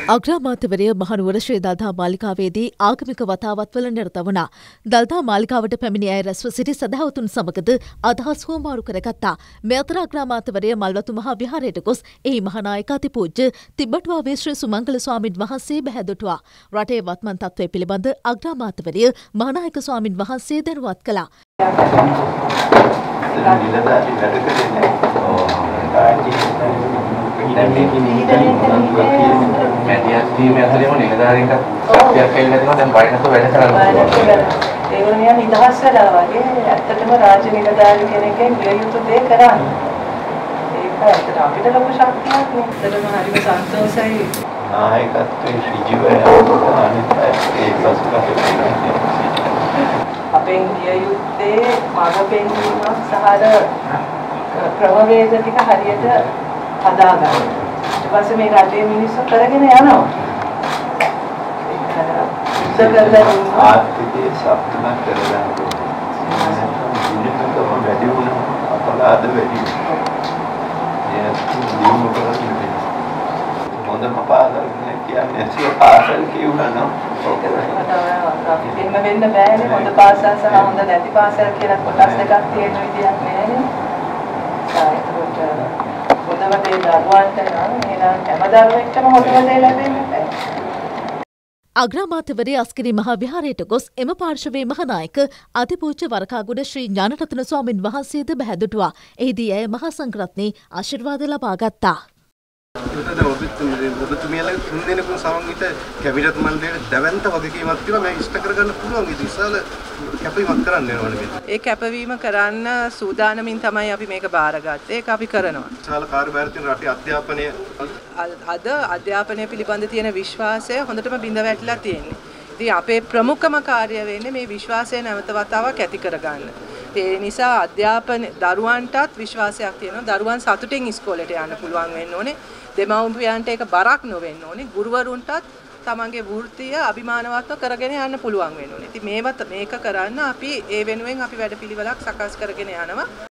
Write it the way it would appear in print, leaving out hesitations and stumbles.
අග්‍රාමාත්‍යවරය මහනුවර ශ්‍රී දල්දා මාලිකාවේදී ආගමික වතාවත්වල නිරත වුණා. දල්දා මාලිකාවට පැමිණි අය රැස්ව සිටි සදහවතුන් සමගද අදහස් හුවමාරු කරගත්තා. මේ අතර අග්‍රාමාත්‍යවරය මල්වතු මහා විහාරයට ගොස් එහි මහානායක අතිපූජ්‍ය තිබ්බටුවාවේ ශ්‍රී සුමංගල ස්වාමින් වහන්සේ බැහැදොටුවා. රටේ වත්මන් තත්ත්වය පිළිබඳ අග්‍රාමාත්‍යවරය මහානායක ස්වාමින් වහන්සේ දැනුවත් කළා. ඒගොල්ලෝ නිදහස් වෙලා වගේ ඇත්තටම රාජ්‍ය නිලධාරී කෙනෙක්ගෙන් ගිය යුතු දේ කරන්නේ. ඒක ඇත්තට අපිට ලොකු ශක්තියක් නේ. ඇත්තටම හරිම සන්තෝෂයි. නායකත්වයේ ඍජුව අපෙන් ගිය යුත්තේ මඟ පෙන්වීමක් සහ ක්‍රමවේද ටික හරියට හදාගන්න. ඊට පස්සේ මේ රටේ මිනිස්සු කරගෙන යනවා. ආර්ථිකයේ සප්තන කරලා ජීවිතවල වැඩි වුණ අපරාධ වැඩි. හොඳම පාසල් කියන්නේ සිය පාසල් කියුණා නම් අපි වෙන්න බෑනේ. හොඳ පාසල් සහ හොඳ නැති පාසල් කියලා කොටස් දෙකක් තියෙන විදියක් නෑනේ. ඒකට හොඳම දේ දරුවන්ට නම් එහෙනම් හැම දරුවෙක්ටම හොඳම දේ ලැබෙන්න බෑ. අග්‍රාමාත්‍යවරය අස්කිරි මහා විහාරයට ගොස් එම පාර්ශවයේ මහානායක අතිපූජ්‍ය වරකාගොඩ ශ්‍රී ඥානරත්න ස්වාමින් වහන්සේද බැහැදුටුවා. එහිදී ඇය මහා සංඝරත්නයේ ආශිර්වාද ලබා ගත්තා. ඔබතුමියලා තුන් දෙනෙකුන් සමන්විත කැබිනට් මණ්ඩලයේ දැවැන්ත වගකීමක් තියෙනවා. මේ ඉෂ්ට කරගන්න පුළුවන් විශාල කැපවීමක් කරන්න වෙනවනේ මේ. ඒ කැපවීම කරන්න සූදානමින් තමයි අපි මේක බාරගත්තේ. ඒක අපි කරනවා. විශාල කාර්යභාරය තියෙන රටේ අධ්‍යාපනය අද අධ්‍යාපනය පිළිබඳ තියෙන විශ්වාසය හොඳටම බිඳ වැටිලා තියෙන්නේ. ඉතින් අපේ ප්‍රමුඛම කාර්යය වෙන්නේ මේ විශ්වාසය නැවත වතාවක් ඇති කරගන්න. ඒ නිසා අධ්‍යාපන දරුවන්ටත් විශ්වාසයක් තියෙනවා. දරුවන් සතුටින් ඉස්කෝලේට යන්න පුළුවන් වෙන්න ඕනේ. දෙමව්පියන්ට ඒක බරක් නොවෙන්න ඕනේ. ගුරුවරුන්ටත් තමන්ගේ වෘත්තිය අභිමානවත්ව කරගෙන යන්න පුළුවන් වෙන්න ඕනේ. ඉතින් මේක කරන්න අපි ඒ වෙනුවෙන් අපි වැඩපිළිවෙලක් සකස් කරගෙන යනවා.